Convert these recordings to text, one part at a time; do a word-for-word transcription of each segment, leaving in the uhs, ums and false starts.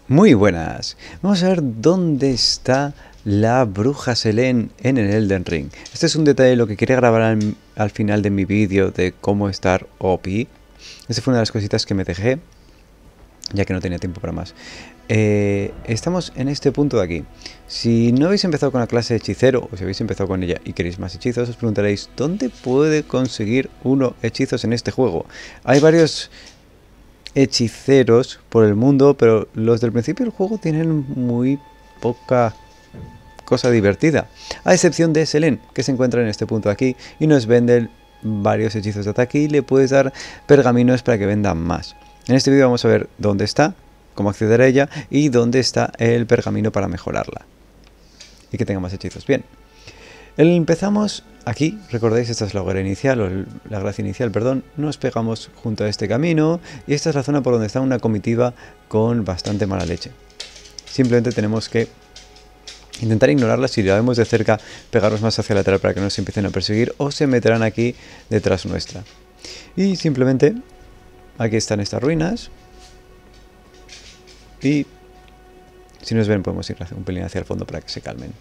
Muy buenas. Vamos a ver dónde está la bruja Selene en el Elden Ring. Este es un detalle lo que quería grabar al, al final de mi vídeo de cómo estar O P. Esta fue una de las cositas que me dejé, ya que no tenía tiempo para más. Eh, estamos en este punto de aquí. Si no habéis empezado con la clase de hechicero, o si habéis empezado con ella y queréis más hechizos, os preguntaréis ¿dónde puede conseguir uno hechizos en este juego? Hay varios hechiceros por el mundo, pero los del principio del juego tienen muy poca cosa divertida, a excepción de Selene, que se encuentra en este punto de aquí y nos vende varios hechizos de ataque y le puedes dar pergaminos para que vendan más. En este vídeo vamos a ver dónde está, cómo acceder a ella y dónde está el pergamino para mejorarla y que tenga más hechizos. Bien, empezamos aquí, recordáis, esta es la hoguera inicial, o la gracia inicial, perdón. Nos pegamos junto a este camino y esta es la zona por donde está una comitiva con bastante mala leche. Simplemente tenemos que intentar ignorarla. Si la vemos de cerca, pegarnos más hacia la lateral para que no se empiecen a perseguir o se meterán aquí detrás nuestra. Y simplemente aquí están estas ruinas y si nos ven podemos ir un pelín hacia el fondo para que se calmen.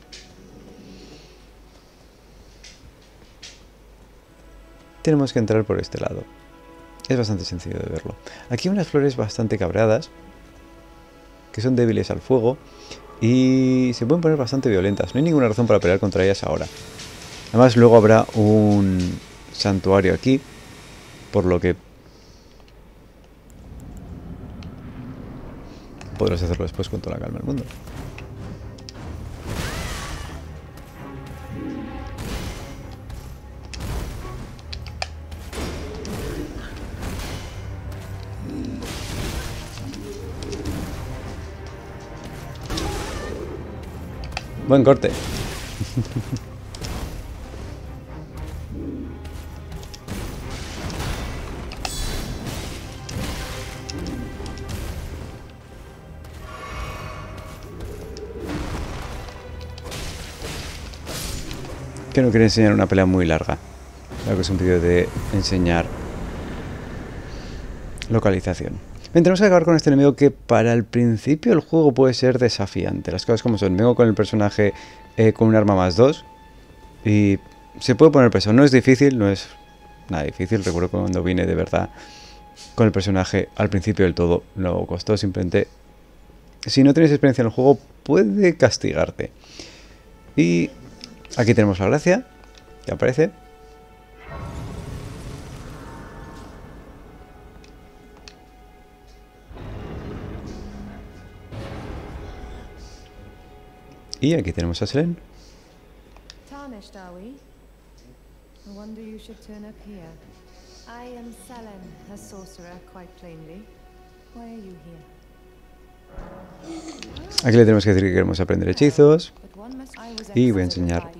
Tenemos que entrar por este lado. Es bastante sencillo de verlo. Aquí hay unas flores bastante cabreadas, que son débiles al fuego y se pueden poner bastante violentas. No hay ninguna razón para pelear contra ellas ahora. Además luego habrá un santuario aquí, por lo que podrás hacerlo después con toda la calma del mundo. Buen corte. Que no quiero enseñar una pelea muy larga. Creo que es un vídeo de enseñar localización. Bien, tenemos que acabar con este enemigo que para el principio del juego puede ser desafiante. Las cosas como son. Vengo con el personaje eh, con un arma más dos y se puede poner peso. No es difícil, no es nada difícil. Recuerdo cuando vine de verdad con el personaje al principio del todo. No costó, simplemente si no tienes experiencia en el juego puede castigarte. Y aquí tenemos la gracia que aparece. Y aquí tenemos a Selene. Tarnished, are we? I wonder you should turn up here. I am Selene, a sorcerer, quite plainly. Why are you here? Aquí le tenemos que decir que queremos aprender hechizos. Y voy a enseñar.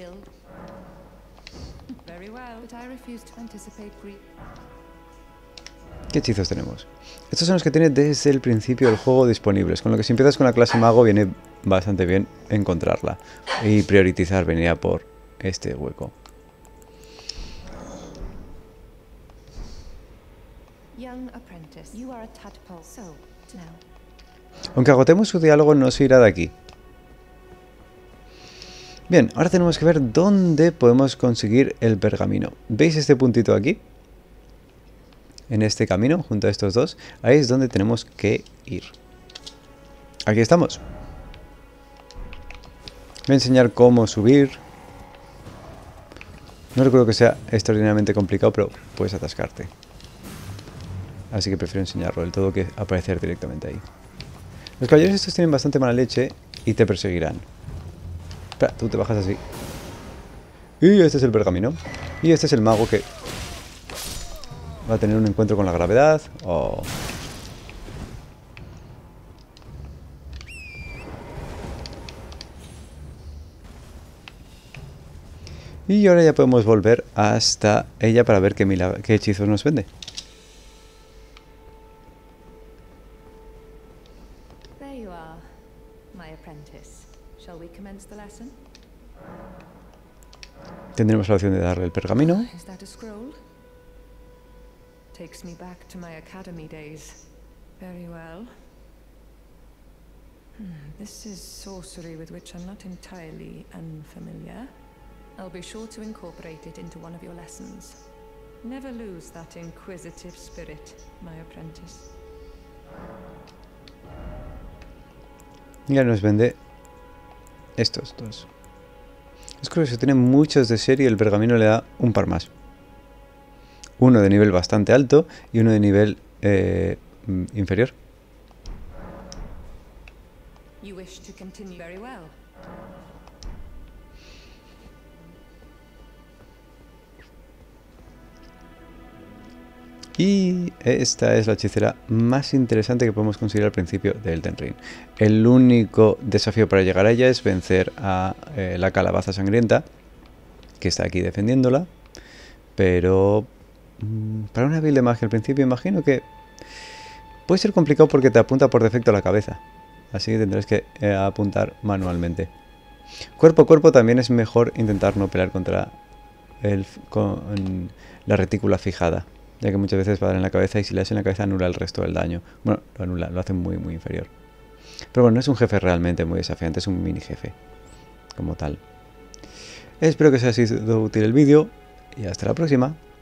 ¿Qué hechizos tenemos? Estos son los que tiene desde el principio del juego disponibles, con lo que si empiezas con la clase mago viene bastante bien encontrarla y priorizar venir a por este hueco. Aunque agotemos su diálogo no se irá de aquí. Bien, ahora tenemos que ver dónde podemos conseguir el pergamino. ¿Veis este puntito aquí? En este camino, junto a estos dos, ahí es donde tenemos que ir. Aquí estamos. Voy a enseñar cómo subir. No recuerdo que sea extraordinariamente complicado, pero puedes atascarte. Así que prefiero enseñarlo del todo que aparecer directamente ahí. Los caballeros estos tienen bastante mala leche y te perseguirán. Espera, tú te bajas así. Y este es el pergamino. Y este es el mago que va a tener un encuentro con la gravedad. Oh. Y ahora ya podemos volver hasta ella para ver qué, qué hechizos nos vende. Tendremos la opción de darle el pergamino. Takes me back to my academy days. Very well. This is sorcery with which I'm not entirely unfamiliar. I'll be sure to incorporate it into one of your lessons. Never lose that inquisitive spirit, my apprentice. Ya nos vende estos dos. Es curioso, tiene muchos de serie y el pergamino le da un par más. Uno de nivel bastante alto y uno de nivel eh, inferior. You wish to continue very well. Y esta es la hechicera más interesante que podemos conseguir al principio de Elden Ring. El único desafío para llegar a ella es vencer a eh, la calabaza sangrienta, que está aquí defendiéndola. Pero mmm, para una build de magia al principio imagino que puede ser complicado porque te apunta por defecto a la cabeza. Así que tendrás que eh, apuntar manualmente. Cuerpo a cuerpo también es mejor intentar no pelear contra el, con la retícula fijada, ya que muchas veces va a dar en la cabeza y si le das en la cabeza anula el resto del daño. Bueno, lo anula, lo hace muy muy inferior. Pero bueno, no es un jefe realmente muy desafiante, es un mini jefe como tal. Espero que os haya sido útil el vídeo y hasta la próxima.